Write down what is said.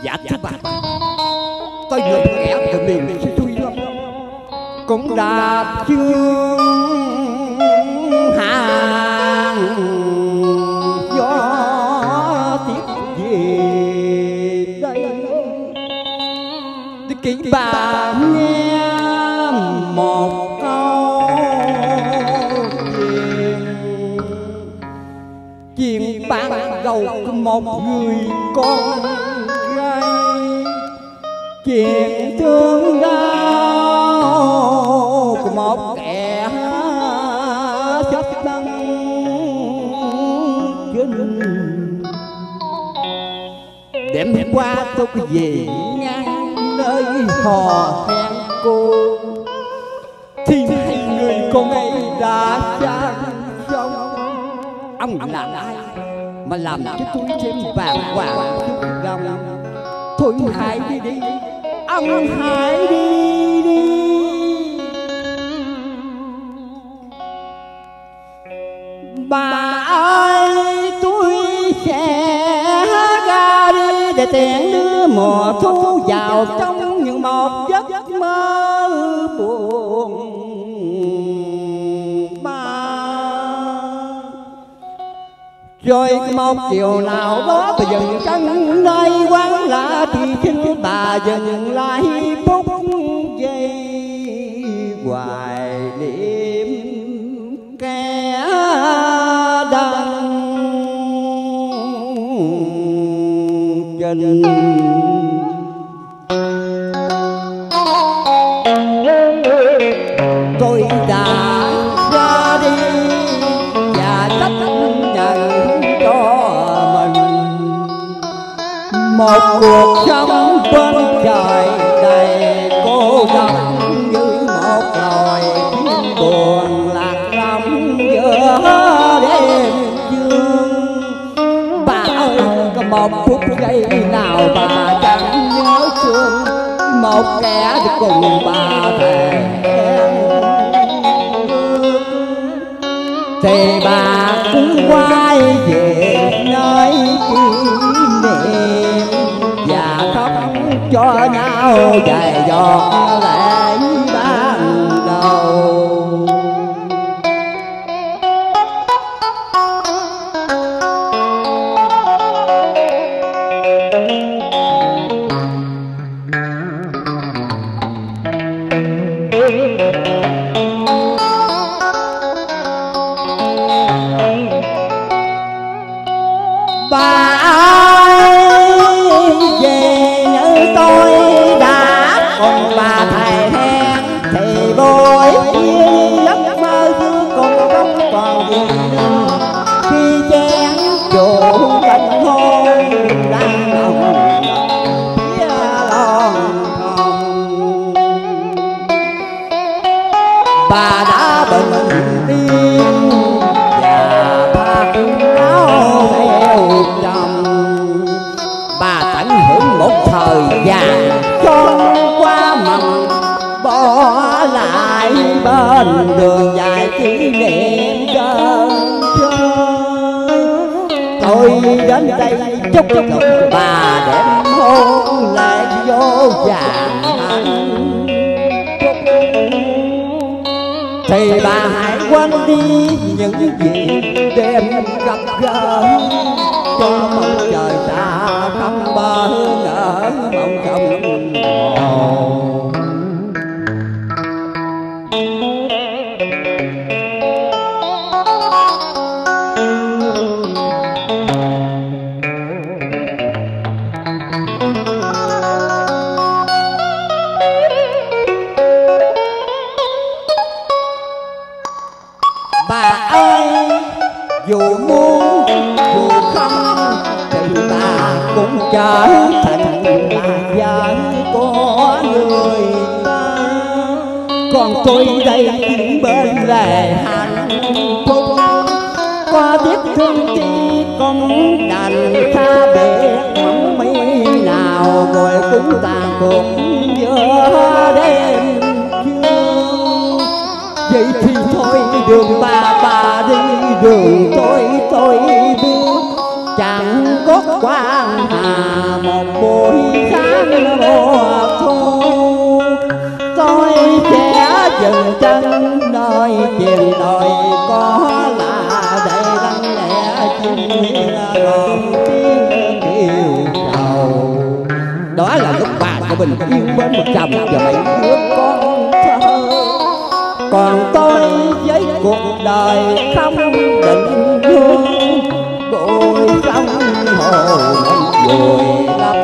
Dạ thưa bà, tôi người kẻ từ miền Suy Lâm cũng đã chương hàng gió tiếp về đây để kỹ bà nghe một câu chuyện ban đầu của một người con gái, chuyện thương đau của một kẻ chấp đăng chinh. Đêm hôm qua tôi có về ngang nơi hò hẹn cô thì hai người con ấy đã cha dòng. Ông là ai mà làm cho tôi thêm bàng hoàng xúc động? Thôi hãy đi đi, ông hãy đi đi. Bà ơi, tôi sẽ ra đi để tiện đưa mùa thu vào trong những một giấc mơ buồn. Rồi một chiều nào đó bà dừng chân nơi quán lạ thì xin bà dừng lại phút giây hoài niệm kẻ đang chân. Tôi đã ra đi và tất nhận cho mình một cuộc sống bên trời đầy cô độc như một loài chim buồn lạc lõng giữa đêm dương. Bà ơi, có một phút giây nào bà chẳng nhớ thương một kẻ để cùng bà thề thì bà cứ quay về nơi kỷ niệm và khóc cho nhau vài giọt lệ ban đầu. Bà ơi, về như tôi đã cùng bà thầy hẹn thì bối giấc mơ cứ còn không còn gì khi chén rượu canh hôn đang nồng phía lon phòng. Bà đã bình yên và phát áo theo chồng. Bà tận hưởng một thời gian trôi qua mầm bỏ lại bên đường dài kỷ niệm đơn chơi. Tôi đến đây chúc mừng bà để hôn lại vô vàng hạnh phúc. Thì bà hãy quên đi những gì đêm gặp gỡ cho mong trời xa không bờ ngỡ mong trong hồn. Bà ơi, dù muốn dù không thì bà cũng trở thành là vợ của người ta. Còn tôi đây bên lề hạnh phúc, qua tiếc thương chi cũng đành xa biệt mong mấy nào rồi cũng tàn cuộc giữa đêm dương. Vậy thì thôi đường bà đi đường tôi bước chẳng có quan hà một buổi là lúc bà cho bình yên bên một chồng và mấy đứa con thơ. Còn tôi với cuộc đời không định hướng, tôi không hồ người lắm